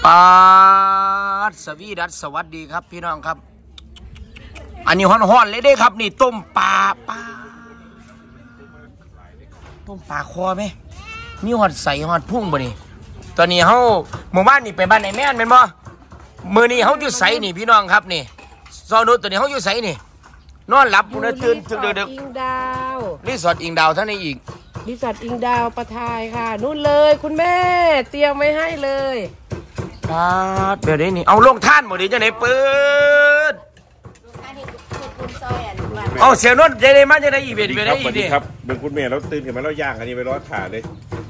ปาสวีดัสสวัสดีครับพี่น้องครับอันนี้ฮ้อนๆเลยเด้ครับนี่ต้มปลาต้มปลาคอไหมมีหอดใส่หอดพุ่งบ่นี่ตอนนี้เฮาหมู่บ้านนี่ไปบ้านไหนแม่นเป็นบ่มื้อนี้เฮาอยู่ไสนี่พี่น้องครับนี่ซอนุชตัวนี้เฮาอยู่ไสนี่นอนหลับมื้อตื่นถึงดึกอิงดาวรีสอร์ทอิงดาวท่านนี้อีกรีสอร์ทอิงดาวประทายค่ะนู่นเลยคุณแม่เตรียมไว้ให้เลยเดี๋ยวนี้เอาลงท่านหมดดิจะไหนเปิดเอาเสียนนท์จะได้มาจะได้อีเวนต์ไปได้อีกดิครับเบิ่งคุณแม่เราตื่นขึ้นมาเราย่างอันนี้ไปรอถ่าเลย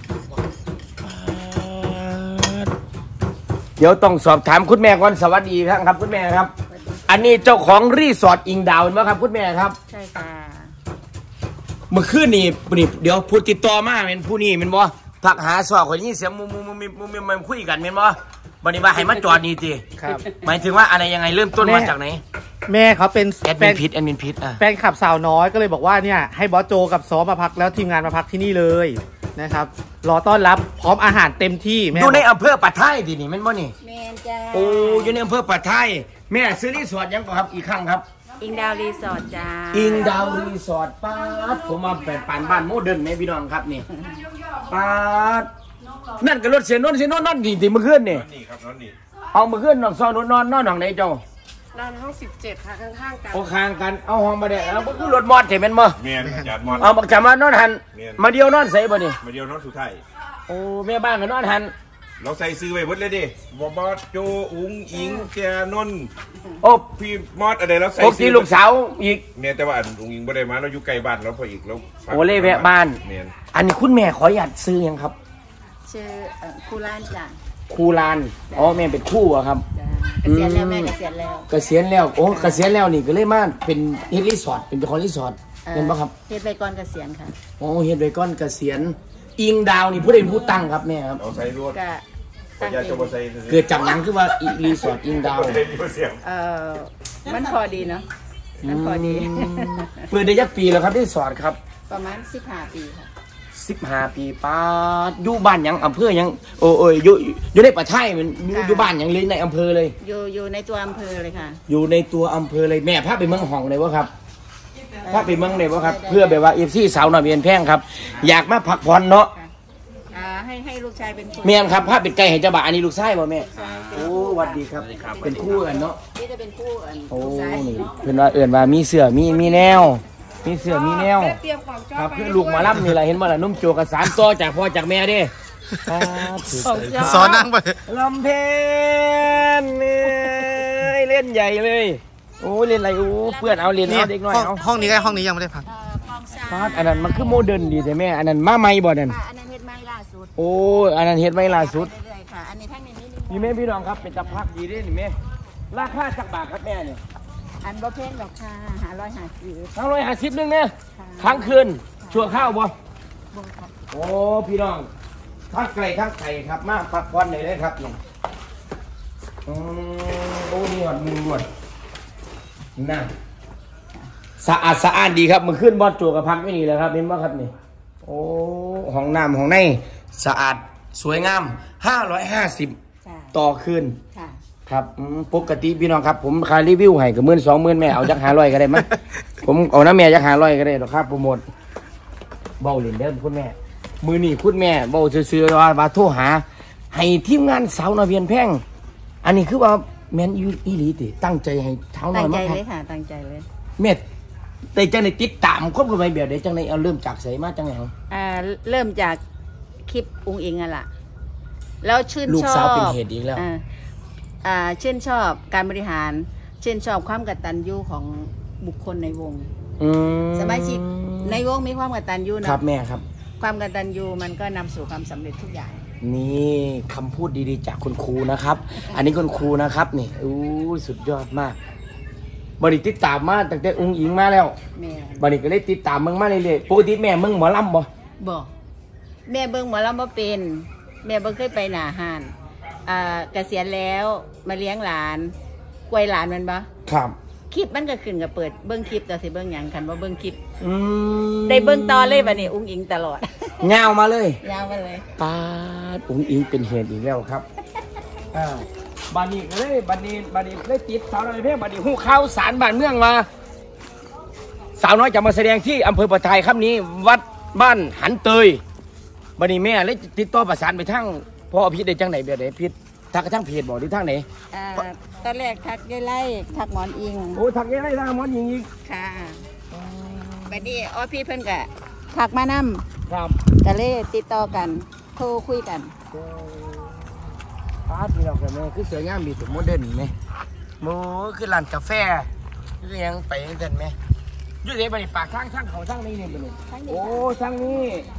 เดี๋ยวต้องสอบถามคุณแม่ก่อนสวัสดีครับคุณแม่ครับอันนี้เจ้าของรีสอร์ทอิงดาวมั้ยครับคุณแม่ครับใช่ค่ะเมื่อคืนนี่เดี๋ยวพูดติดต่อมาเป็นผู้นี้เป็นบ่พักหาสอบคนนี้เสียงมุมคุยกันเป็นบ่วันนี้มาให้มาจอดนี่ตีครับหมายถึงว่าอะไรยังไงเริ่มต้นมาจากไหนแม่เขาเป็นแอดมินพิษแฟนขับสาวน้อยก็เลยบอกว่าเนี่ยให้บอสโจกับซ้อมาพักแล้วทีมงานมาพักที่นี่เลยนะครับรอต้อนรับพร้อมอาหารเต็มที่แม่อยู่ในอำเภอปะไทยดินี่แม่นบ่นี่แม่นจ้าโอ้อยู่ในอำเภอปะไทยแม่ซื้อรีสอร์ทยังครับอีกครั้งครับอิงดาวรีสอร์ทจ้าอิงดาวรีสอร์ทป้าผมมาแปลปานบ้านโมเดิร์นแม่พี่น้องครับนี่ป้านั่นก็รถเสียนนนั่นดีเมื่อคืนนี่ครับนอนนี่เอาเมื่อคืนนอนซ้อนนอนห้องไหนเจ้านอนห้อง17ค่ะข้างๆกันโอ้ข้างกันเอาห้องมาได้เอาก็คือรถมอดเห็นมันบ่แม่นจัดมอดเอาบักจามานอนหันมาเดียวนอนใส่บ่นี่มาเดียวนอนสุดท้ายโอ้แม่บ้านก็นอนหันเราใส่ซื้อไว้หมดเลยดิบอสโจอุ๋งอิงแกนนโอ้พี่มอดอะไรเราใส่ซื้อลูกสาวอีกเนี่ยแต่ว่าอุ๋งอิงบ่ได้มาเราอยู่ใกล้บ้านเราพออีกแล้วโอ้เล่แวะบ้านอันนี้คุณแม่ขอหยัดซื้อยังครับชื่อครูลานจ้ะครูลานอ๋อแม่เป็นครูอะครับเกษียณแล้วแม่เกษียณแล้วโอ้เกษียณแล้วนี่ก็เลยมาเป็นเฮดรีสอร์ทเป็นเจ้าของรีสอร์ทเป็นป่ะครับเฮ็ดไว้ก่อนเกษียณค่ะโอ้เฮ็ดไว้ก่อนเกษียณอิงดาวนี่ผู้ใดผู้ตั้งครับแม่ครับเอาใส่รวดเกิดจากหนังคือว่ารีสอร์ทอิงดาวมันพอดีเนาะมันพอดีเปิดได้ยักปีแล้วครับรีสอร์ทครับประมาณ15 ปีค่ะ 15 ปีป้าอยู่บ้านยังอำเภอยังโอ้ยอยู่ในประเทศมันอยู่บ้านยังเลยในอำเภอเลยอยู่ในตัวอำเภอเลยค่ะอยู่ในตัวอำเภอเลยแม่พาไปเมืองห้องเลยวะครับพาไปเมืองเลยวะครับเพื่อแบบว่าFCสาวน้อยเวียนแพงครับอยากมาพักผ่อนเนาะให้ลูกชายเป็นคนแม่ครับพาเป็นไก่ให้เจ้าบ่าวอันนี้ลูกชายบ่แม่โอ้สวัสดีครับเป็นคู่กันเนาะนี่จะเป็นคู่โอ้นี่เพิ่นว่าว่ามีเสื้อมีแนวมีเสื้อมีแนวครับเพื่อลูกมาล่ำนี่แหละเห็นว่าล่ะนุ่มโจกสารต่อจากพ่อจากแม่ดิสอนนั่งไปลำเพนเล่นใหญ่เลยโอ้เล่นอะไรโอ้เพื่อนเอาเล่นเด็กน้อยเอาห้องนี้ห้องนี้ยังไม่ได้พักอันนั้นมันคือโมเดิร์นดีแต่แม่อันนั้นมาใหม่บ่นั่นอันนั้นเฮ็ดใหม่ล่าสุดโอ้อันนั้นเฮ็ดใหม่ล่าสุดค่ะอันนี้ทั้งนี้นี่แม่พี่น้องครับเป็นตะพักดีด้วยนี่แม่ราคาจักบาทครับแม่เนี่ยอันบ่เพนหรอกค่ะ 550นึงเนี่ยค้างคืนชั่วข้าวบ่โอ้พี่น้องทั้งไก่ทั้งไข่ครับมาพักผ่อนเลยครับนี่โอ้นี่หอดมือหมดน่าสะอาดดีครับมันขึ้นบอลจั่วกับพักไม่ดีเลยครับเห็นป่ะครับนี่โอ้ห้องน้ำห้องในสะอาดสวยงาม550ต่อคืนครับปกติพี่น้องครับผมขายรีวิวให้กับ10,000-20,000แม่เอาจัก500ก็ได้มั้ยผมเอาน้ำแม่จัก500ก็ได้หรอกครับโปรโมทเบาเล่นเด้อคุณแม่มือนี่คุณแม่เบาซื่อๆว่าโทรหาให้ทีมงานสาวน้อยเวียนแพงอันนี้คือว่าแม่นอีหลีติตั้งใจให้เท้าน้อยมากตั้งใจเลยค่ะตั้งใจเลยแม่แต่จังในติดตามครบกันไปแบบใดจังในเอาเริ่มจากใส่มาจังไหนเริ่มจากคลิปอุ้งอิงอ่ะล่ะแล้วชื่นชอบลูกสาวเป็นเหตุอีกแล้วชื่นชอบการบริหารชื่นชอบความกตัญญูของบุคคลในวงสมาชิกในวงมีความกตัญญูนะครับแม่ครับความกตัญญูมันก็นำสู่ความสำเร็จทุกอย่างนี่คำพูดดีๆจากคุณครูนะครับอันนี้คุณครูนะครับนี่สุดยอดมากบริติดตามมาตั้งแต่อุ้งอิงมาแล้วบริก็เลยติดตามมึงมาเรื่อยๆปกติแม่มึงหมอลำบ่แม่เบิ่งหมอลำบ่เป็นแม่บ่เคยไปหน้าห้านเกษียณแล้วมาเลี้ยงหลานกล้วยหลานมันบ่ครับคลิปมันก็ขึ้นกับเปิดเบิ่งคลิปแต่สิเบิ่งหยังคันว่าเบิ่งคลิปได้เบิ่งต่อเลยบัดนี้อุ้งอิงตลอดยาวมาเลยยาวมาเลยป้าอุ้งอิงเป็นเหตุอีกแล้วครับบานีก็เลยบานีได้ติดสาวน้อยเพลงบานีหู้ข้าวสารบ้านเมืองมาสาวน้อยจะมาแสดงที่อำเภอปะไทยครับนี้วัดบ้านหันเตยบานีแม่เลยติดต่อประสานไปทั้งพ่อพิษได้จังไหนเบียดไหนพิษทักทั้งเพจบอกหรือทั้งไหนตอนแรกทักยายไล่ทักหมอนอิงโอ้ทักยายไล่ทักหมอนอิงอีกค่ะบัดนี้พี่เพิ่นก็ทักมานำครับก็เลยติดต่อกันโทรคุยกันพาร์ทที่เรากันเนี่ยคือสวยงามดีถึงโมเดิร์นไหมโมคือร้านกาแฟคือยังไปยังเดินไหมยุ่งเลยไปปากทางเขาทางนี้เนี่ยไปเลยโอ้ทางนี้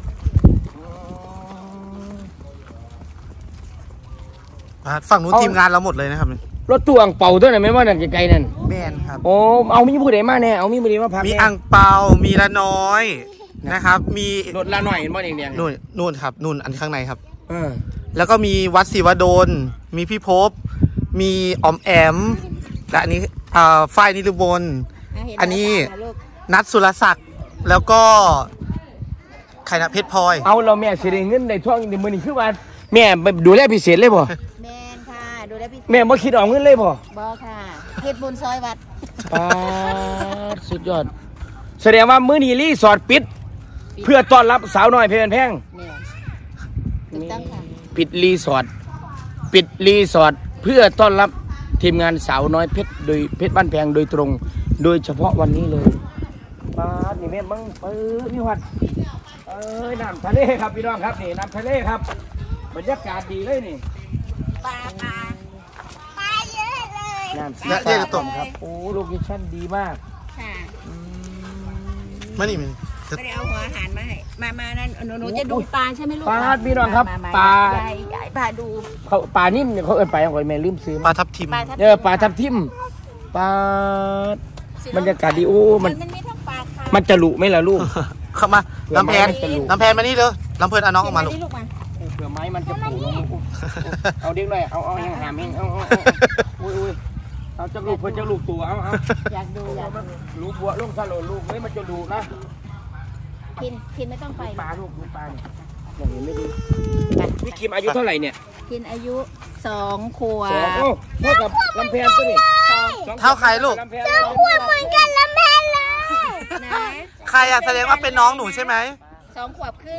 ฝั่งนู้นทีมงานเราหมดเลยนะครับรถตู้อังเปาตัวไหนไม่ว่านั่นไกลๆนั่นแมนครับโอ้เอามีผู้ใดมาเนี่ยเอามีผู้ใดมาพักมีอังเปามีละน้อยนะครับมีรถละน้อยเห็นบ่แดงๆนู่นครับนู่นอันข้างในครับแล้วก็มีวัดศิวดลมีพี่ภพมีอมแอมและอันนี้ฝ้ายนิรุบลอันนี้นัทสุรศักดิ์แล้วก็ใครนะเพชรพลอยเอาเราแม่เสียเงินในท่วงในมือนี่คือว่าแม่ดูแลพิเศษเลยบ่แม่ค่ะดูแลพิเศษแม่บ่คิดออกเงินเลยบ่ค่ะเพชรบุญซอยวัดสุดยอดแสดงว่ามื้อนี้รีสอร์ทปิดเพื่อต้อนรับสาวน้อยเพลินแพงถูกต้องค่ะปิดรีสอร์ทเพื่อต้อนรับทีมงานสาวน้อยเพชรโดยเพชรบ้านแพงโดยตรงโดยเฉพาะวันนี้เลยนี่แม่มึงพี่วัดน้ำทะเลครับพี่น้องครับนี่น้ำทะเลครับบรรยากาศดีเลยนี่ปลาเยอะเลยน้ำสีฟ้าต้มครับโอ้โลเคชั่นดีมากค่ะมานี่มันไม่ได้เอาหัวอาหารมาให้มานั่นหนูจะดูปลาใช่ไหมลูกปลาพี่น้องครับปลาใหญ่ปลาดูเขาปลานิ่มเนี่ยเขาไปอย่างไรแม่ลืมซื้อปลาทับทิมปลาทับทิมปลาบรรยากาศดีโอ้มันจะหลุไหมล่ะลูกเข้ามาลำแพนมานี่เลยลำเพลินเอาน้องออกมาลูกเผื่อไม้มันจะปูลงเอาเด็กหน่อยเอายังหามเองเอาอุ้ยเอาจะลูกเพื่อจะลูกตัวเอาอยากดูลูกบัวลูกซาโลลูกเฮ้ยมันจะดูนะคินไม่ต้องไปปลาลูกปลาเนี่ยอย่างนี้ไม่ดีพี่คิมอายุเท่าไหร่เนี่ยคินอายุ2 ขวบเท่ากับลำแพนตัวนี้เท่าใครลูก 2 ขวบเหมือนกันลำแพนเลยใครอะแสดงว่าเป็นน้องหนูใช่ไหม 2 ขวบครึ่ง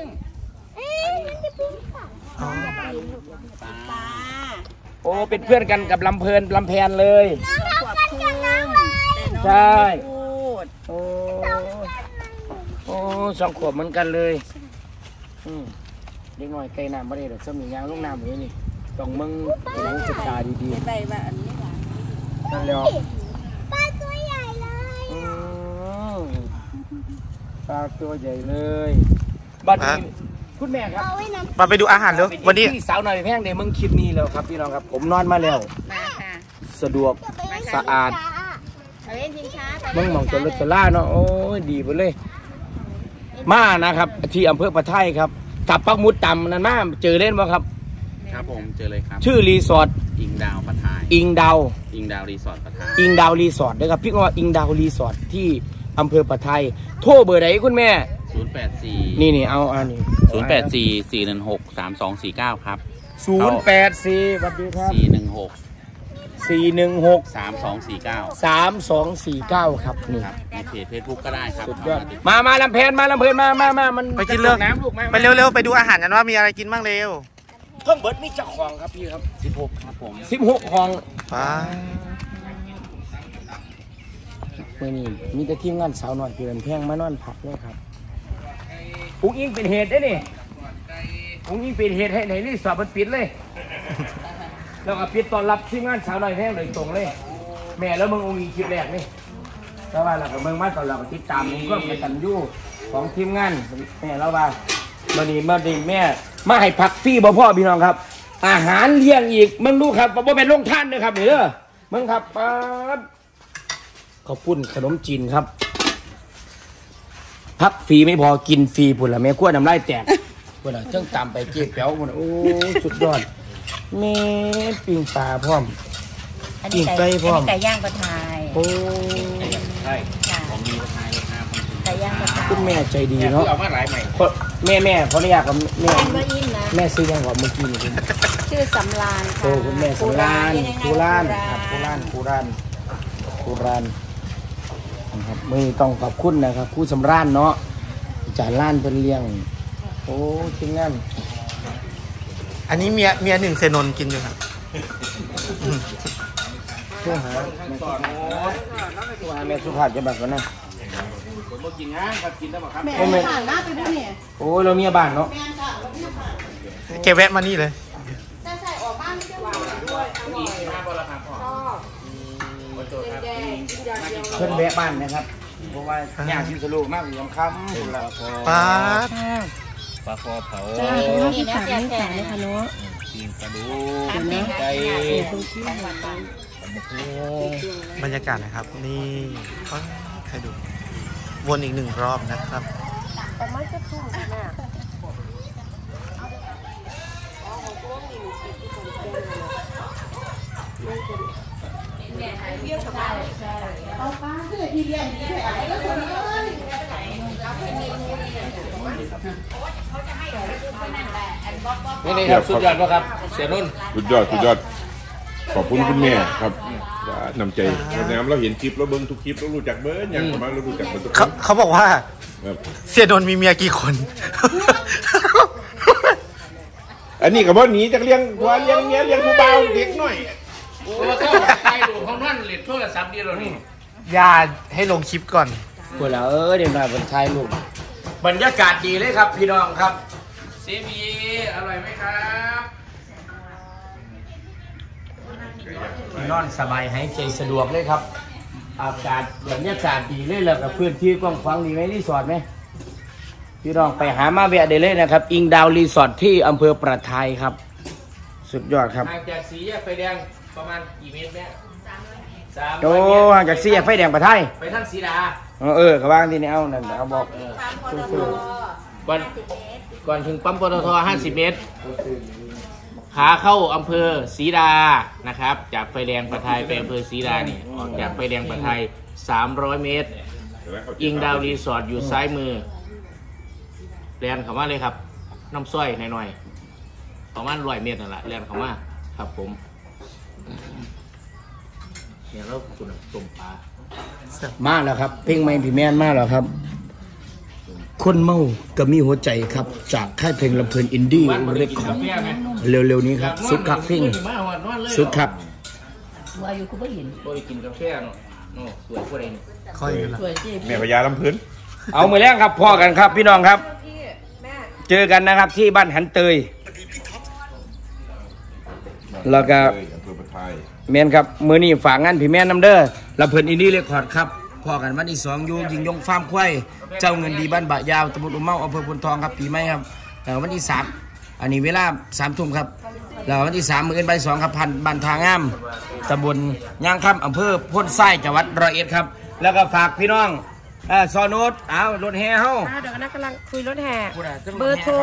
โอ้เป็นเพื่อนกันกับลำแพนเลยขวบครึ่งใช่โอ้2 ขวบเหมือนกันเลยเด็กน้อยไกลน้ำไม่ได้หรอกสมียางลูกน้ำเลยนี่ต้องมึงศึกษาดีๆไปว่าอันนี้นั่นแล้วปลาตัวใหญ่เลยปลาตัวใหญ่เลยบัดนี้คุณแม่ครับมาไปดูอาหารแล้ววันนี้สาวหน่อยแพงเดี๋ยวมึงคลิปนี้แล้วครับพี่น้องครับผมนอนมาแล้วสะดวกสะอาดมึงมองตัวรถตัวล่าเนาะโอ้ยดีไปเลยมานะครับที่อำเภอปะไทยครับกับปักมุดต่ำนั่นมาเจอเล่นบ่ครับครับผมเจอเลยครับชื่อรีสอร์ทอิงดาวปะไทยอิงดาวรีสอร์ทปะไทยอิงดาวรีสอร์ทนะครับพี่ก็ว่าอิงดาวรีสอร์ทที่อำเภอปะไทยโทรเบอร์ไหนคุณแม่ 084 นี่เอาอันนี้ 084 416 3249ครับ 084สวัสดีครับ416 3249ครับนี่ในเพจเฟซบุ๊กก็ได้ครับสุดยอดมาลำเพลินมามันไปกินเลยน้ำลูกไปเร็วไปดูอาหารกันว่ามีอะไรกินบ้างเร็วเพิ่มเบิร์ดมีเจ้าของครับพี่ครับ 16ครับผม 16ของเมื่อนี้มีแต่ทีมงานสาวหน่อยเกินแพงมานอนพักเลยครับอุ้งอิงเป็นเหตุได้นี่อุ้งอิงเป็นเหตุให้ไหนรีสอร์ทมันปิดเลยแล้วก็ปิดตอนรับทีมงานสาวหน่อยแพงเลยตรงเลยแม่แล้วมึงอุ้งอิงคลิปแรกนี่แต่ว่าเรากับมึงมาตอนเราติดตามมึงก็เป็นตันยูของทีมงานแม่เราว่าเมื่อนี้แม่มาให้พักฟรีบ่พ่อพี่น้องครับอาหารเลี้ยงอีกมึงดูครับบ่เป็นโรงทานเลยครับนี่เด้อมึงครับปั๊บข้าวปุ้นขนมจีนครับพักฟรีไม่พอกินฟรีผุนละแม่ขั้วน้ำลายแตกพุ่นละเจ้าตามไปเจี๊ยบแป๋วพุ่นโอ้สุดยอดแม่ปิ้งปลาพร้อมปิ้งไก่พร้อมไก่ย่างปลาไทยโอ้ใช่ของมีปลาไทยครับไก่ย่างปลาไทยคุณแม่ใจดีเนาะเอามาหลายใหม่แม่ขออนุญาตกับแม่ซื้อยังก่อนเมื่อกี้นี่ชื่อชื่อสำราญค่ะโอ้คุณแม่สำราญคูรานครับคูรานนะครับไม่ต้องขอบคุณนะครับครูสำราญเนาะอาจารย์ล้านเป็นเลี้ยงโอ้จริงงั้นอันนี้เมียหนึ่งเซนนกินอยู่ครับเพื่อหาแม่สุภาพจะแบบกันนะกินงานครับกินได้ป่ะครับแม่ผ่านหน้าไปด้วยเนี่ยโอ้ยเราเมียบ้านเนาะแม่ค่ะเราเนี่ยค่ะแกแวะมานี่เลยใช่ออกบ้านไม่ได้หวานด้วยอร่อยชอบแดงกินยาเดียวเพิ่นแวะบ้านนะครับเพราะว่าอยากกินสรุปมากอย่างคำเป็นละป๊าดปลาคอเผาจ้าที่ขาดไม่ขาดเลยค่ะเนาะกินกระดูกใจบรรยากาศนะครับ นี่ใครดู วนอีก1 รอบนะครับแต่ไม่จะถูกนะเอาป้าเพื่อที่เรียนดีด้วยอะไรก็คนนี้เลยนี่ครับสุดยอดป่ะครับเสียนุ่นสุดยอดขอบคุณคุณแม่ครับนำใจน้ำเราเห็นคลิปเราเบิ้งทุกคลิปเรารู้จักเบิ้งอย่างประมาณเรารู้จักเบิ้งทุกคนเขาบอกว่า เสียโดนมีเมียกี่คนอันนี้กับว่าหนีจากเลี้ยงผัวเลี้ยงเมียเลี้ยงผู้บ่าวเด็กหน่อยโอ้ก็ใครดูของนั่นเหรียญโทรศัพท์ดีเรานี่อย่าให้ลงคลิปก่อนพูดแล้วเดี๋ยวหน่อยเป็นชายลูกบรรยากาศดีเลยครับพี่น้องครับซีบีอร่อยไหมครับนอนสบายหายใจสะดวกเลยครับอากาศบรรยากาศดีเลยแล้วกับพื้นที่กว้างขวางดีไหมรีสอร์ทไหมพี่น้องไปหามาแวะได้เลยนะครับอิงดาวรีสอร์ทที่อำเภอประทายครับสุดยอดครับห่างจากสี่แยกไฟแดงประมาณกี่เมตรเนี่ย300 เมตรโอ้ห่างจากสี่แยกไฟแดงประทายไปทางศรีดาเขาว่างที่นี่เอานั่นเอาบอกก่อนถึงปั๊มปตท50 เมตรขาเข้าอำเภอศรีดานะครับจากไฟแดงประทายไปอำเภอศรีดานี่ออกจากไฟแดงประทาย300 เมตรอิงดาวรีสอร์ทอยู่ซ้ายมือแลนเข้ามาเลยครับน้ำส้อยหน่อยๆประมาณ100 เมตรนั่นแหละแลนเข้ามาครับผมเนี่ยเราคุณต้มปลามาแล้วครับเพ่งไม่พี่แม่นมาแล้วครับคนเมาก็มีหัวใจครับจากค่ายเพลงลำเพลินอินดี้เรคคอร์ดเร็วๆนี้ครับสุดครับเพ่งสุดครับว่าอยู่คุณไม่เห็นโอ้ยกินกาแฟเนาะสวยพวกนี้ค่อยละแม่พญาลำพื้นเอามือแรงครับพ่อกันครับพี่น้องครับเจอกันนะครับที่บ้านหันเตยแล้วก็แมนครับมือนี้ฝากงานพี่แม่นำเด้อลำเพลินอินดี้เรคคอร์ดครับพ่อกันวันที่2อยู่ยิงยงฟาร์มควายเจ้าเงินดีบ้านบะยาวตำบลอุ้มเมาอำเภอพลทองครับปีใหม่ครับแล้ววันที่3อันนี้เวลา3 ทุ่มครับแล้ววันที่3มื้ออื่นบ่าย2ครับพันบ้านทางงามตำบลย่างคำอำเภอพ้นไส้จังหวัด101ครับแล้วก็ฝากพี่น้องซอนุชเอารถแห่เฮาเดี๋ยวนะกำลังคุยรถแห่เบอร์โทร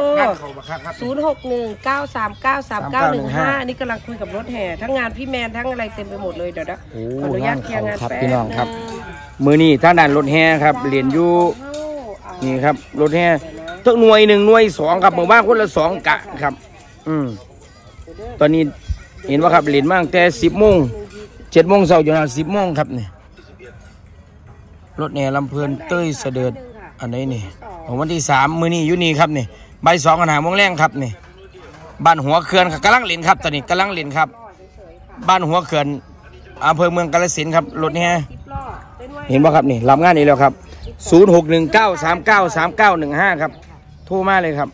0619393915นี่กำลังคุยกับรถแห่ทั้งงานพี่แมนทั้งอะไรเต็มไปหมดเลยเดี๋ยวนะขออนุญาตเคลียร์งานแป๊บพี่น้องครับมือนี้ทางด้านรถแห่ครับเหรียญอยู่นี่ครับรถแห่ทั้งหน่วย1หน่วย2ครับหมู่บ้านคนละ2กะครับตอนนี้เห็นว่าครับเหรียญมากแต่10 โมง 7 โมงเช้าจนถึง10 โมงครับนี่รถแห่ลำเพลินเต้ยเสด็จอันนี้นี่ของวันที่3มื้อนี้อยู่นี่ครับนี่บ่าย2 5 โมงแรงครับนี่บ้านหัวเขื่อนกำลังเล่นครับตอนนี้กำลังเล่นครับบ้านหัวเขื่อนอำเภอเมืองกาฬสินธุ์ครับรถแห่เห็นว่าครับนี่รับงานนี้แล้วครับ0619393915ครับโทรมาเลยครับ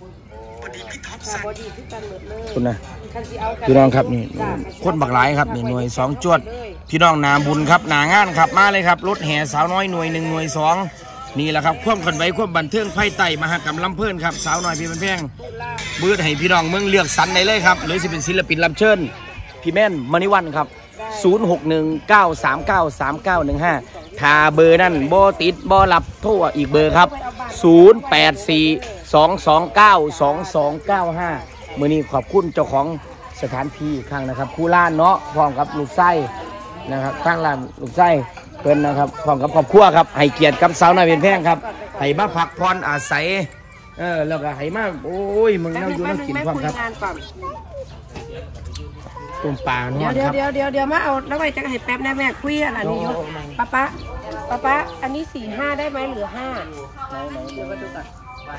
คุณนะพี่น้องครับนี่คนบักหลายครับนี่หน่วย2จวดพี่น้องนาบุญครับนางานครับมาเลยครับรถแห่สาวน้อยหน่วย1หน่วย2นี่แหละครับควบขันไว้ควบบันเทิงไพ่ไต่มหากรรมลำเพลินครับสาวน้อยพี่เป็นแพงเบื้อให้พี่น้องเมืองเลือกสรรได้เลยครับหรือจะเป็นศิลปินรับเชิญพี่แม่นมณีวันครับ0619393915ถ้าเบอร์นั่นบ่ติดบ่รับโทรอีกเบอร์ครับ0842292295มื้อนี้ขอบคุณเจ้าของสถานที่ข้างนะครับคู่ล้านเนาะพร้อมกับลูกไส้นะครับข้างร้านลูกไส้เพิ่นนะครับพร้อมกับครอบครัวครับให้เกียรติกับสาวน้อยเป็นแพงครับให้มาพักผ่อนอาศัยแล้วก็ให้มาโอ้ยมึงนั่งอยู่นั่งกินพร้อมครับตุ่มปลาเนาะเดี๋ยวมาเอาแล้วไปจะให้แป๊บนะแม่คุยอะไรนี่ยกป้าอันนี้4-5ได้ไหมเหลือ5เดี๋ยวมาดูก่อน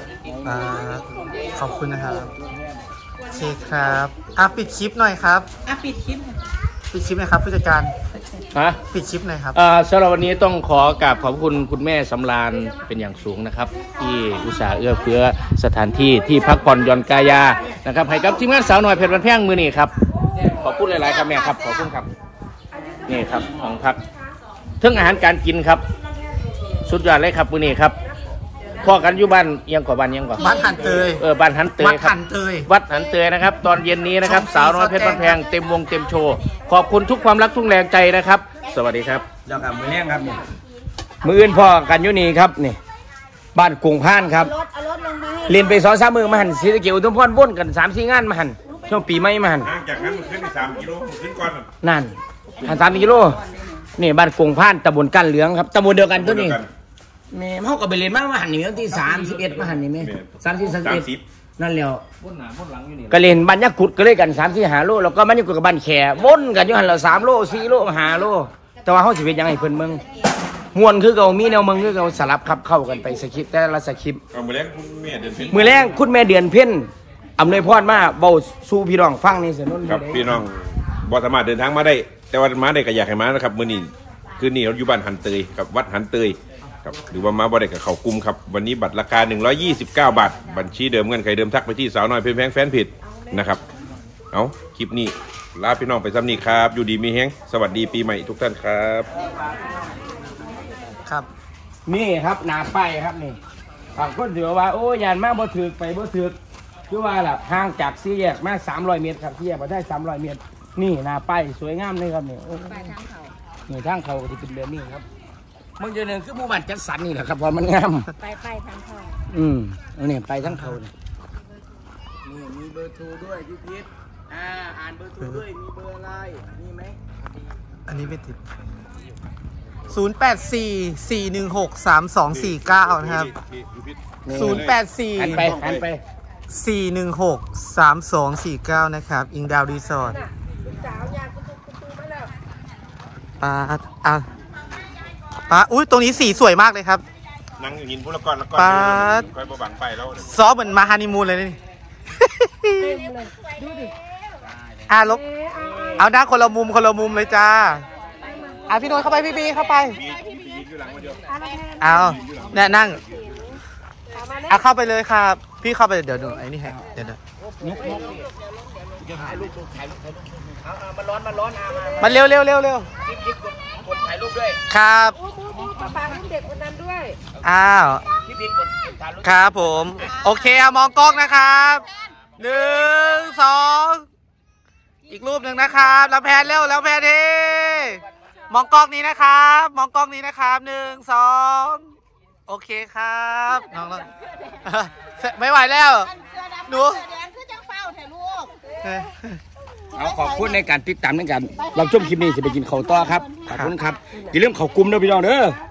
ขอบคุณนะครับโอเคครับปิดคลิปหน่อยครับปิดคลิปหน่อยครับผู้จัดการปิดคลิปหน่อยครับสำหรับวันนี้ต้องขอกราบขอบคุณคุณแม่สำราญเป็นอย่างสูงนะครับที่อุตส่าห์เอื้อเฟื้อสถานที่ที่พักผ่อนหย่อนกายานะครับให้กับทีมงานสาวหน่อยเพชรวันแพงมือนี่ครับขอบคุณหลายๆครับแม่ครับขอบคุณครับนี่ครับของพักเรื่องอาหารการกินครับสุดยอดเลยครับมือนี่ครับพ่อกันอยู่บ้านยังกว่าบ้านยังกว่าบ้านหันเตยบ้านหันเตยครับวัดหันเตยนะครับตอนเย็นนี้นะครับสาวน้อยเพชรบ้านแพงเต็มวงเต็มโชว์ขอบคุณทุกความรักทุกแรงใจนะครับสวัสดีครับเจ้ากับมือแรงครับนี่มืออื่นพ่อกันอยู่นี่ครับนี่บ้านกุ้งพานครับเรียนไป2-3 มือมาหันศรีสะเกษอุทุมพรวนกัน3-4 งานมาหันช่วงปีใหม่มาหันจากนั้นมันขึ้นไป3 กิโลขึ้นก่อนนั่นหัน3 กิโลนี่บ้านกุ้งพานตำบลกันเหลืองครับตำบลเดียวกันตัวนี้แม่เขาก็ไปเรียนมาหันนี่วันที่31มาหันนี่แม่30นั่นแล้วก็เรียนบ้านยักษ์ขุดก็เลยกัน3-4 โลแล้วก็มันอยู่กับบ้านแขวนกันอยู่หันเรา3 โล 4 โล 5 โลแต่ว่าเขาสิเป็นยังไงเพิ่นเมืองม่วนคือเก่ามีแนวเมืองคือเก่าสลับขับเข้ากันไปสคริปต์แต่ละสคริปต์มือแรงคุณแม่เดือนเพ็ญคุณแม่เดือนเพ็ญอำนวยพรมาเบาสู่พี่น้องฟังนี่สนุนครับพี่น้องบ่สามารถเดินทางมาได้แต่ว่ามาได้ก็อยากให้มานะครับมื้อนี้คืนนี้เราอยู่บ้านหันเตยกับวัดหันเตยครับหรือว่ามาบ่ได้กับเขากุมครับวันนี้บัตรราคา129 บาทบัญชีเดิมเงินใครเดิมทักไปที่สาวน้อยเพชรแพงแฟนเพจนะครับเอาคลิปนี้ลาพี่น้องไปซ้ำนี้ครับอยู่ดีมีแฮงสวัสดีปีใหม่ทุกท่านครับครับนี่ครับหน้าป้ายครับนี่บางคนถือว่าโอ้ยานมาบ่ถึกไปบ่ถึกคือว่าล่ะห่างจากสี่แยกมา300 เมตรครับสี่แยกมาได้300 เมตรนี่หน้าป้ายสวยงามเลยครับนี่ป้ายทางเขานี่ทางเขาที่เป็นเดือนนี้ครับมึงจะนึงคือหมู่บ้านจัดสรรนี่แหละครับเพราะมันงามไปทางเขานี่ไปทางเขานี่มีเบอร์โทรด้วยพี่พิษอ่านเบอร์โทรด้วยมีเบอร์อะไรมีไหมอันนี้ไม่ติด0844163249นะครับ084 หันไป 4163249นะครับอิงดาวรีสอร์ทป้าอุ้ยตรงนี้สีสวยมากเลยครับนั่งหินพุทธกรแล้วก็ป้าคอยบังไปแล้วซอเหมือนมาฮานีมูนเลยนี่ลบเอาหน้าคนละมุมเลยจ้าพี่โน้ตเข้าไปพี่บีเข้าไปเอาเนี่ยนั่งเข้าไปเลยครับพี่เข้าไปเดี๋ยวดูไอ้นี่ให้เดี๋ยวมันเร็วกดถ่ายรูปด้วยครับฝากเด็กคนนั้นด้วยพี่บิ๊กกดถ่ายรูปครับผมโอเคมองกล้องนะครับ1 2อีกรูปหนึ่งนะครับแล้วแพนเร็วแล้วแพนทีมองกล้องนี้นะครับมองกล้องนี้นะครับ1 2โอเคครับน้องไม่ไหวแล้วหนูขอบคุณในการติดตามในการรับชมคลิปนี้จะไปกินข้าวต้อครับขอบคุณครับอย่าลืมข้าวกุ้มด้วยพี่น้องเด้อ